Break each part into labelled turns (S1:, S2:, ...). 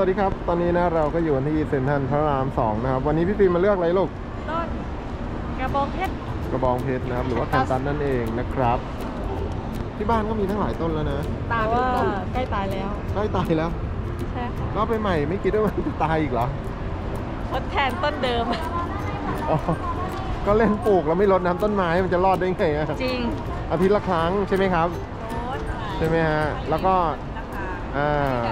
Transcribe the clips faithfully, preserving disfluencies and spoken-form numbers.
S1: วัสดีครับตอนนี้นะเราก็อยู่ที่เซ็นทรัลพระรามสองนะครับวันนี้พี่ฟิล์มมาเลือกอะไรลูก
S2: ต้นกระบองเพชร
S1: กระบองเพชรนะครับหรือว่าแคนตัสนั่นเองนะครับที่บ้านก็มีทั้งหลายต้นแล้วนะ
S2: ตาว่าใกล้ตายแล้ว
S1: ใกล้ตายแล้ว
S2: ใช่ค่ะ
S1: รอบไปใหม่ไม่คิดว่ามันจะตายอีกเหรอ
S2: ทดแทนต้นเดิม
S1: อ๋อก็เล่นปลูกแล้วไม่รดน้ำต้นไม้มันจะรอดได้ไงอะ
S2: จริง
S1: อาทิตย์ละครั้งใช่ไหมครับใช่ไหมฮะแล้วก็อ่า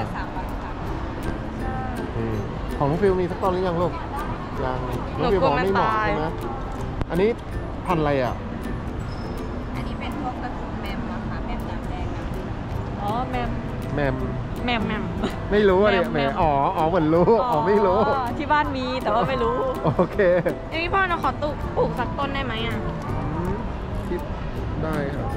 S1: ของน้องฟิลมีสักต้นหรือยังลูกยังน้องฟิลบอกไม่เหมาะใช่ไหมอันนี้พันอะไรอ่ะ
S3: อันนี้เป็นพวกกระสุนแมมอะค่ะแมมน้ำแดงนะ
S2: อ๋อแมม
S1: แมม
S2: แมมแมม
S1: ไม่รู้อะไรแมมอ๋ออ๋อเหมือนรู้อ๋อไม่รู้
S2: ที่บ้านมีแต่ว่าไม่รู้
S1: โอเค
S2: พี่พ่อเราขอตุกปลูกสักต้นได้ไหมอ่ะ
S1: คิดได้ครับ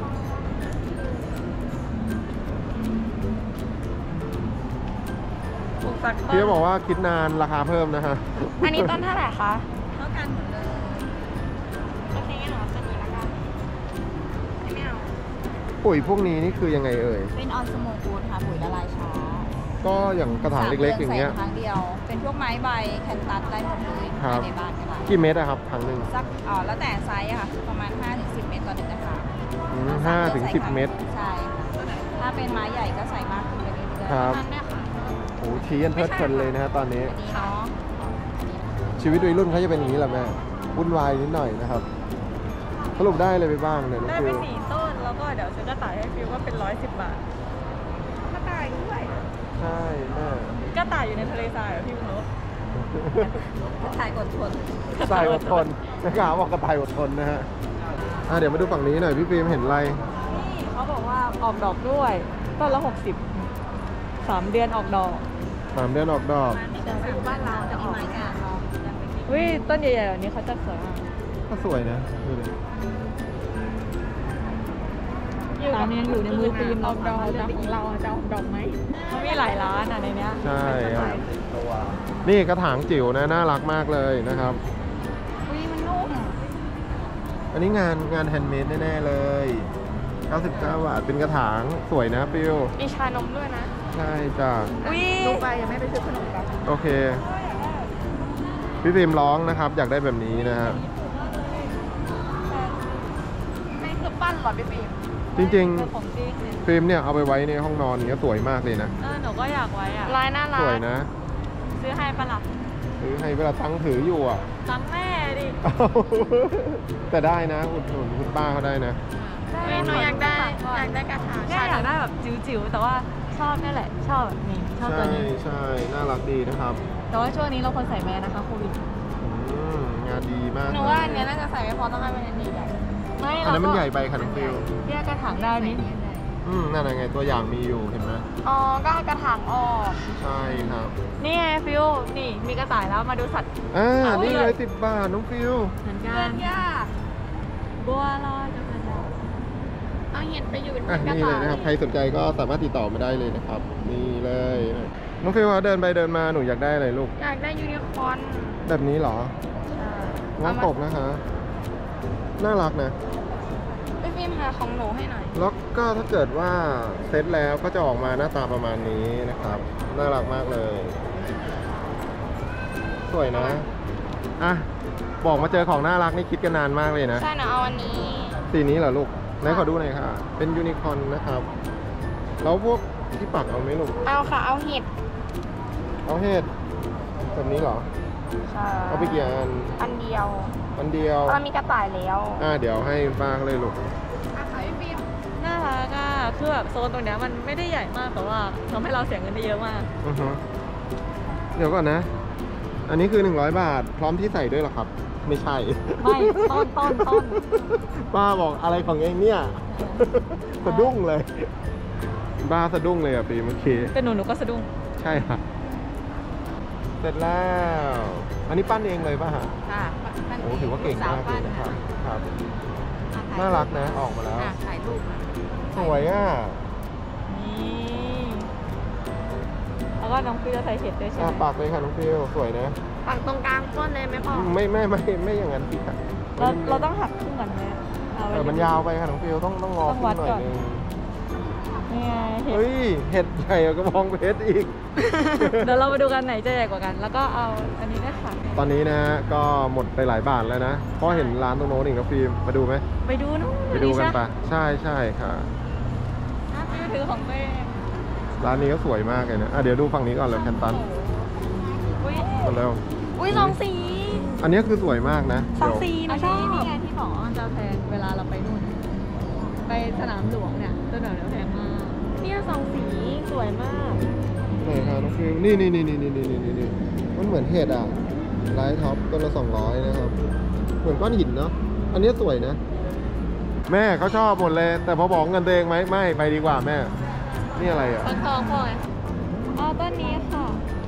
S1: พี่บอกว่าคิดนานราคาเพิ่มนะฮะ
S2: อันนี้ต้นเท่าไหร่คะ
S3: เท่ากันหมดเลย
S2: โอเคงั้นเราจะนี้ละกันไม่เอา
S1: ปุ๋ยพวกนี้นี่คือยังไงเอ่ย
S3: เป็นออนสโมกูดค่ะปุ๋ยละลายช้า
S1: ก็อย่างกระถางเล็กๆอย่างเงี้ย
S3: ครั้งเดียวเป็นพวกไม้ใบแคนตัสได้หมดเลยในบ้านก็ได้
S1: กี่เมตรอะครับครั้งหนึ่ง
S3: สักอ๋อแล้วแต่ไซส์อะค่ะประมาณ ห้าถึงสิบ เมตรต่อหนึ่งกระถาง
S1: ห้าถึงสิบเมตร
S3: ใช่ถ้าเป็นไม้ใหญ่ก็ใส่มากขึ้นไปเรื่อยๆ
S1: ครับโอ้ชี้กันเพลิดเพลินเลยนะฮะตอนนี้ชีวิตวัยรุ่นเขาจะเป็นอย่างนี้แหละแม่วุ่นวายนิดหน่อยนะครับสรุปได้เลยไปบ้างเนี่ย
S2: ได้ไปสี่ต้นแล้วก็เดี๋ยวซื้อกระต่ายให้ฟิวก็เป็นร้อยสิบบาทกระต่ายด้วย
S1: ใช่แม่
S2: กระต่ายอยู่ในทะเลทรายเหรอพี่บุญร
S3: กระต่ายอดทน
S1: กระต่ายอดทนนะครับบอกกระต่ายอดทนนะฮะเดี๋ยวมาดูฝั่งนี้หน่อยพี่ฟิล์มเห็นอะไร
S2: นี่เขาบอกว่าออกดอกด้วยต้นละหกสิบสามเดือนออกดอก
S1: สามเดือนออกดอก
S3: บ้านเราจะออกงาน
S2: วิต้นใหญ่ๆแบบนี้เขาจะสวยมาก
S1: ก็สวยนะดูดิ
S2: ตามยังอยู่ในมือฟิล์มออกดอกแต่ของเราจะออกดอกไหมมันมีหลายร้านอ่ะในเนี้ย
S1: ใช่ครับนี่กระถางจิ๋วนะน่ารักมากเลยนะครับ
S2: วิมันนุ่ม
S1: อันนี้งานงานแฮนด์เมดแน่ๆเลยเก้าสิบเก้าบาทเป็นกระถางสวยนะฟิว
S2: มีชานมด้วยนะ
S1: ใช่จ้ะ
S2: ลงไปยังไม่ไปซื้อขนมกัน
S1: โอเคพี่ฟิล์มร้องนะครับอยากได้แบบนี้นะฮะ
S2: ไม่คือปั้นหรอพี่ฟิล์ม
S1: จริงๆฟิล์มเนี่ยเอาไปไว้ในห้องนอนเนี่ยสวยมากเลยนะ
S2: เออหนูก็อยากไว้อะลายน่ารัก
S1: สวยนะ
S2: ซื้อให้ปะล่ะ
S1: ซื้อให้เวลาตั้งถืออยู่อ่ะ
S2: ตั้งแม่ดิ
S1: แต่ได้นะอุดหนุนคุณป้าเขาได้นะ
S2: หนูอยากได้อยากได้กระถางใช่อยากได้แบบจิ๋วๆแต่ว่าชอบนี่แหละชอบแบบนี้ชอบตัวนี้
S1: ใช่น่ารักดีนะครับ
S2: แต่ว่าช่วงนี้เราควรใส่แมสนะคะโควิด
S1: งานดีมาก
S2: หนูว่าอันนี้น่าจะใส่ไม่พอต้องให้เป็นอันนี้ใหญ่
S1: ไม่อันนั้นมันใหญ่ไปค่ะน้องฟิว
S2: แยกกระถางได้นิด
S1: อืมนั่นไงตัวอย่างมีอยู่เห็นไหม
S2: อ๋อก็ให้กระถางออก
S1: ใช่ครับ
S2: นี่ไงฟิวนี่มีกระต่ายแล้วมาดูสัตว์
S1: อ่านี่เลยสิบบาทน้องฟิว
S2: เหมือนกันบัวลอยจะเป็นเอาเห็ดไปอยู่เป็นกระต่าย
S1: นี่เลยนะครับใครสนใจก็สามารถติดต่อมาได้เลยนะครับนี่เลยน้องฟิวเดินไปเดินมาหนูอยากได้อะไรลูก
S2: อยากได้ยูนิคอร์น
S1: แบบนี้เหรอใช่ง้อตกนะคะน่ารักนะ
S2: พี่ฟิล์มหาของหนูให้หน่อย
S1: แล้วก็ถ้าเกิดว่าเซตแล้วก็จะออกมาหน้าตาประมาณนี้นะครับน่ารักมากเลยสวยนะอ่ะบอกมาเจอของน่ารักนี่คิดกันนานมากเลยนะ
S2: ใช่นะเอาอันนี้
S1: สีนี้เหรอลูกไหนขอดูหน่อยค่ะเป็นยูนิคอร์นนะครับแล้วพวกที่ปักเอาไหมลูก
S2: เอาค่ะเอาเห็ด
S1: เอาเห็ดแบบนี้เหรอ
S2: ใช่
S1: เอาไปกี่อัน
S2: อันเดียว
S1: อันเดียว
S2: เรามีกระต่ายแล้ว
S1: อ่าเดี๋ยวให้ป้าเลยลูก
S2: อ่ะค่ะพี่ฟิล์มน่ารักอ่ะคือแบบโซนตรงนี้มันไม่ได้ใหญ่มากแต่ว่าทำให้เราเสียเงินได้เยอะมาก
S1: อือฮะเดี๋ยวก่อนนะอันนี้คือหนึ่งร้อยบาทพร้อมที่ใส่ด้วยหรอครับไม่ใช่
S2: ไม่ต้นต้นต้น
S1: ป้าบอกอะไรของเองเนี่ยสะดุ้งเลยป้าสะดุ้งเลยอ่ะปีเมื่อกี้
S2: แต่หนูหนูก็สะดุ้ง
S1: ใช่ค่ะเสร็จแล้วอันนี้ปั้นเองเลยป่ะฮะ
S3: ค่ะ
S1: โอ้ถือว่าเก่งมากเลยนะครับครับน่ารักนะออกมาแล้ว
S3: ถ่ายรูป
S1: สวยอ่ะ
S2: นี่แล้วก็น้องฟิวจะใส่เห็ดด้วยใช่ไหม
S1: ปักเลยค่ะน้องฟิวสวยนะ
S2: ปักตรงกลางต้นเลยไหมพ่อ
S1: ไม่ไม่ไม่ไม่อย่างนั้นพี่ค่ะ
S2: เราเราต้องหักครึ่งก่อนไหม
S1: เออมันยาวไปค่ะน้องฟิวต้องต้องงอขึ้นหน่อยนึง
S2: นี่ไงเห็ด
S1: เฮ้ยเห็ดใหญ่กว่ากระบองเพชรอีก
S2: เดี๋ยวเรามาดูกันไหนจะใหญ่กว่ากัน แล้วก็เอาอันนี้ได้ค่ะ
S1: ตอนนี้นะฮะก็หมดไปหลายบาทแล้วนะเพราะเห็นร้านตรงโน้นอีกนะฟิล์มมาดูไหม
S2: ไปดูนู่น
S1: ไปดูกันปะใช่ใช่ค่ะ
S2: อ่ะฟิวถือของตัวเอง
S1: ร้านนี้ก็สวยมากเลยนะอ่ะเดี๋ยวดูฝั่งนี้ก่อนเลยแคนตัน
S2: อุ้ย
S1: มาแล้ว
S2: อุ้ยสองสี
S1: อันนี้คือสวยมากนะ
S2: สองสี
S1: เดี๋ยว
S2: นะชอบนี่ไงที่บอกว่ามันจะแพงเวลาเราไปนู่น ไปสนามหลวงเนี่ยจะแบบเนี้ยแพงมากเนี่ยสองสีสวยมาก
S1: ไหนคะน้องฟิล์มนี่นี่นี่นี่นี่นี่นี่นี่มันเหมือนเห็ดอ่ะไลท์ท็อปต้นละสองร้อยนะครับเหมือนก้อนหินเนาะอันนี้สวยนะ แม่เขาชอบหมดเลย แต่พอบอกเงินตัวเองไหมไม่ไปดีกว่าแม่นี่อะไรอ่ะ
S2: ฟักทองพ่อไงอ๋อต้นนี้ค่ะ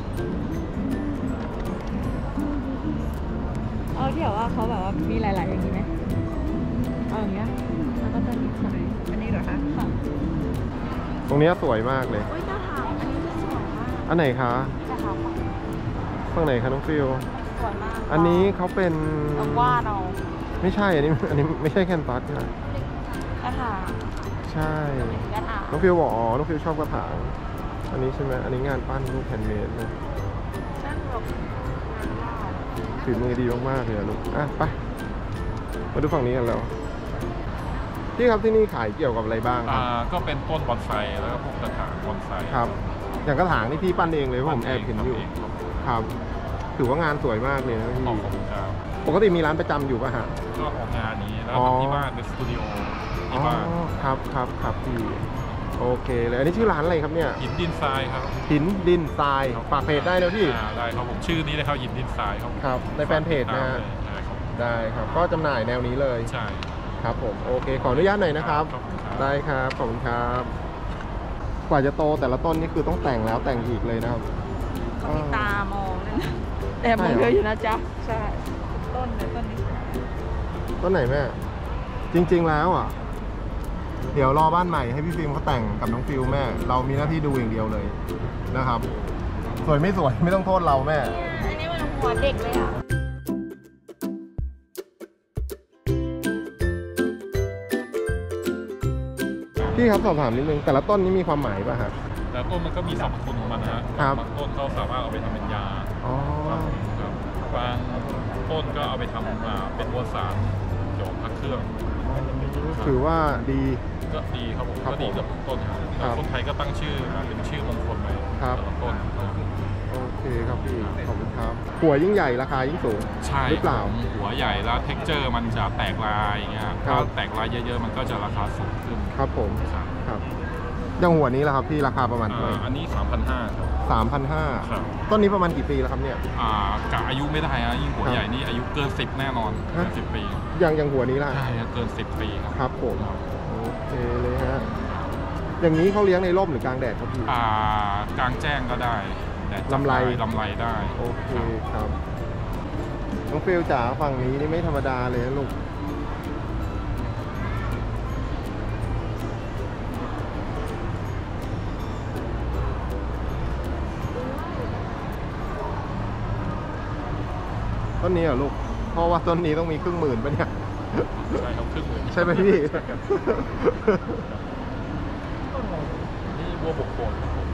S2: เอาที่แบบว่าเขาแบบว่ามีหลายๆอย่างนี้ไหมเอาอย่างเงี้ยแล้วก็ต้นนี้ค่ะอันนี้เหรอคะค่ะ
S1: ตรงเนี้ยสวยมากเลย
S2: อุ้ยกระถางอันนี้จะสวยมาก
S1: อันไหนคะ
S2: กระถาง
S1: ฝั่งไหนคะน้องฟิล
S2: สวยมาก
S1: อันนี้เขาเป็น
S2: เอาว่าเอา
S1: ไม่ใช่อันนี้อันนี้ไม่ใช่แคนตัสนะ
S2: กระถาง
S1: ใช่
S2: กระถาง
S1: น้องฟิลบอกอ๋อน้องฟิลชอบกระถางอันนี้ใช่ไหมอันนี้งานปั้นรูปแฮนด์เมดนะ
S2: นั่นแบบ
S1: ฝีมือดีมากๆเลยอะลูกอ่ะไปมาดูฝั่งนี้กันแล้วพี่ครับที่นี่ขายเกี่ยวกับอะไรบ้างค
S4: อ่า
S1: รับ
S4: ก็เป็นต้นบอนไซแล้วก็พวกกระถางบอนไซ
S1: ครับ อย่างกระถางนี่พี่ปั้นเองเลยเพราะผมแอบเห็นอยู่
S4: ทำเงครับ
S1: ครับถือว่างานสวยมากเลยนะพี่
S4: ขอบคุณครับ
S1: ปกติมีร้านประจำอยู่ป่ะฮะ
S4: ก็ออกงานนี้แล้ว
S1: อ๋อ
S4: ทำที่บ้านเป็นสตูดิโอ
S1: อ๋
S4: ที่
S1: อ
S4: บ้าน
S1: ครับครับครับพี่โอเคเลยอันนี้ชื่อร้านอะไรครับเนี่ย
S4: หินดินทรายครับ
S1: หินดินทราย
S4: ครับ
S1: ฝากเพจได้นะพี่
S4: อ่าได้ครับผมชื่อนี้เลยครับหินดินทรายครับ
S1: ครับในแฟนเพจนะฮะ
S4: ใช่ครับ
S1: ได้ครับก็จำหน่ายแนวนี้เลย
S4: ใช่
S1: ครับผมโอเคขออนุญาตหน่อยนะครับ
S4: ขอบคุณครับ
S1: ได้ครับขอบคุณครับ กว่าจะโตแต่ละต้นนี่คือต้องแต่งแล้วแต่งอีกเลยนะครับ
S2: ก็มีตามองนั่นนะแต่มองเยอะอยู่นะจ๊ะใช่ต้นเลยต้นนี้
S1: ต้นไหนแม่จริงๆแล้วอ่ะ เดี๋ยวรอบ้านใหม่ให้พี่ฟิล์มเขาแต่งกับน้องฟิลแม่ เรามีหน้าที่ดูอย่างเดียวเลยนะครับ สวยไม่สวยไม่ต้องโทษเราแม่
S2: อันนี้มันหัวเด็กเลยอ่ะ
S1: พี่ครับสอบถามนิดนึงแต่ละต้นนี้มีความหมายป่ะฮะ
S4: แต่ต้นมันก็มีสรรพคุณของมันนะฮะ
S1: ครับ
S4: บางต้นเขาสามารถเอาไปทำเป็นยา
S1: อ๋อ
S4: ครับบางต้นก็เอาไปทำอ่าเป็นมวลสารเกี่ยวกับพระเครื่อง
S1: ถือว่าดี
S4: ก็ดีครับผม
S1: ครับ
S4: ก็ดีกับทุกต้นครับ
S1: ครับ
S4: คนไทยก็ตั้งชื่อมาเป็นชื่อมงคลไป
S1: ครับ
S4: แต่ละต้น
S1: โอเคครับพี่ขอบคุณครับหัวยิ่งใหญ่ราคายิ่งสูง
S4: ใช่
S1: หรือเปล่า
S4: ผมหัวใหญ่แล้วเท็กเจอร์มันจะแตกลายอย่างเงี้ย
S1: ครั
S4: ถ้า
S1: บ
S4: แตกลายเยอะๆมันก็จะราคาสูงขึ้น
S1: ครับผม
S4: ครับ
S1: ครับอย่างหัวนี้แหละครับพี่ราคาประมาณเท่าไหร่
S4: อ่าอันนี้ สามพันห้าร้อย ครับ
S1: สามพันห้า
S4: ครับ
S1: ต้นนี้ประมาณกี่ปีแล้วครับเนี่ย
S4: อ่ากะอายุไม่ได้นะยิ่งหัว
S1: ครับ
S4: ใหญ่นี่อายุเกินสิบแน่นอน
S1: ฮะ
S4: เกินสิบปี
S1: อย่างอย่างหัวนี้ล่ะ
S4: ใช่ครับเกินสิบปีครับ
S1: ครับผมโอเคเลยฮะอย่างนี้เขาเลี้ยงในร่มหรือกลางแดดครับพี่
S4: อ่ากลางแจ้งก็ได้แดดจัด
S1: ลำไร
S4: ด้ลำไรได้
S1: โอเคครับน้องฟิลจ๋าฝั่งนี้นี่ไม่ธรรมดาเลยนะลูกต้นนี้เหรอลูกเพราะว่าต้นนี้ต้องมีครึ่งหมื่นปะเนี่ย
S4: ใช่ครับครึ่งหมื่น
S1: ใช่ไหมพี่
S4: นี่บัวบกโขนครับผม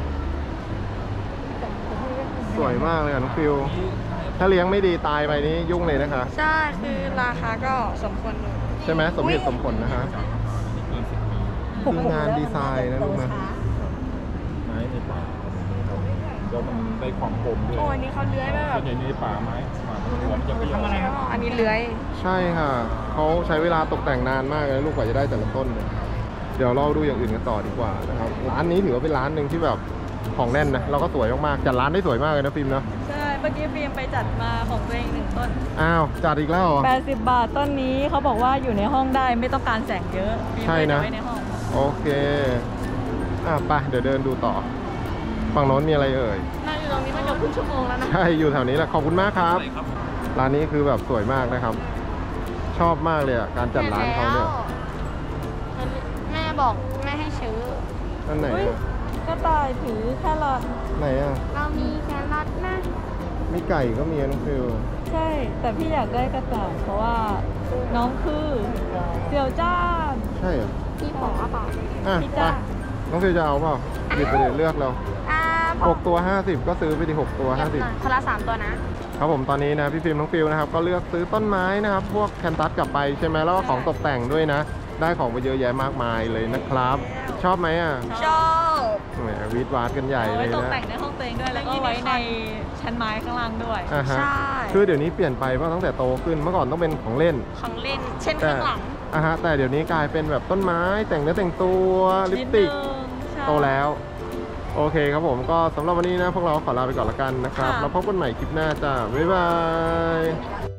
S1: สวยมากเลยอ่ะน้องฟิลถ้าเลี้ยงไม่ดีตายไปนี่ยุ่งเลยนะคะ
S2: ใช่คือราคาก็สมควรอยู่
S1: ใช่ไหมสมเหตุสมผลนะคะ
S4: นี่เกินสิบปี
S1: คืองานดีไซน์นะลูกนะ
S4: ไม้ในป่าแล้วมันได้ความคมด้วย
S2: โอ้อันนี้เขาเลื้อยมาแบ
S4: ส่ว
S2: บ
S4: นใหญ่ในป่าไม้ป่าหัวมันจะเปรี้ยว
S2: อันนี้เลื้อย
S1: ใช่ค่ะเขาใช้เวลาตกแต่งนานมากเลยลูกกว่าจะได้แต่ละต้นเนี่ยเดี๋ยวเราดูอย่างอื่นกันต่อดีกว่านะครับร้านนี้ถือว่าเป็นร้านหนึ่งที่แบบของแน่นนะเราก็สวยมากๆจัดร้านได้สวยมากเลยนะฟิล์มเนาะ
S2: ใช่เมื่อกี้ฟิล์มไปจัดมาของตัวเองหนึ่งต้น
S1: อ้าวจัดอีกแล้วเหรอ
S2: แปดสิบบาทต้นนี้เขาบอกว่าอยู่ในห้องได้ไม่ต้องการแสงเยอะฟิล์ม
S1: ใช่
S2: เลย
S1: นะ
S2: จะไว้ในห้อง
S1: โอเคอ่ะไปเดี๋ยวเดินดูต่อฝั่งโน้นมีอะไรเอ่ย
S2: นั่งอยู่ตรงนี้มาเกือบครึ่งชั่วโมงแล้วนะ
S1: ใช่อยู่แถวนี้แหละขอบคุณมากครับ
S4: ใช่ครับ
S1: ร้านนี้คือแบบสวยมากนะครับ ชอบมากเลยอ่ะการจัดร้านเขาเนี่ย
S3: แม่บอกแม่ให้ซื้อ
S1: นั่นไหน
S2: เฮ้ย
S1: อ่ะ
S2: ก็ต่ายถือแครอท
S1: ไหนอ่ะ
S3: เรามีแครอทนะ
S1: มีไก่ก็มีน้องฟิล
S2: ใช่ แต่พี่อยากได้กระต่ายเพราะว่าน้องคือเสี่ยวจ้าน
S1: ใช่เหรอ
S3: พี่บอกว่าเปล่า
S1: อ่ะ
S2: พี่
S1: ไป
S2: จ้า
S1: น้องฟิวจะเอาเปล่าหยิบไปเลยเลือกเรา
S3: อ่า
S1: หกตัวห้าสิบก็ซื้อไปดิหกตัวห้าสิบ
S3: คนละสามตัวนะ
S1: ครับผมตอนนี้นะพี่ฟิล์มน้องฟิวนะครับก็เลือกซื้อต้นไม้นะครับพวกแคนตัสกลับไปใช่ไหมแล้วก็ของตกแต่งด้วยนะ ได้ของไปเยอะแยะมากมายเลยนะครับ ชอบไหมอ่ะ
S3: ชอบ
S1: แหมวีดวาดกันใหญ่
S2: เอา
S1: เล
S2: ไว้
S1: ย
S2: ตก
S1: นะ
S2: แต่งในห้องตัวเองด้วยแล้วก็ไว้ในชั้นไม้ข้างล่างด้วย
S1: อ่าฮะ
S3: ใช่
S1: คือเดี๋ยวนี้เปลี่ยนไปเพราะตั้งแต่โตขึ้นเมื่อก่อนต้องเป็นของเล่น
S3: ของเล่น เช่น
S1: แต่
S3: ข้างหลัง
S1: อ่าฮะแต่เดี๋ยวนี้กลายเป็นแบบต้นไม้แต่งเนื้อแต่งตัวลิปสติก
S2: นิดนึงใช่
S1: โตแล้ว โอเคครับผมก็สำหรับวันนี้นะพวกเราขอลาไปก่อนละกันนะครับ
S2: ค่ะ
S1: แล้วพบกันใหม่คลิปหน้าจ้าบ๊ายบาย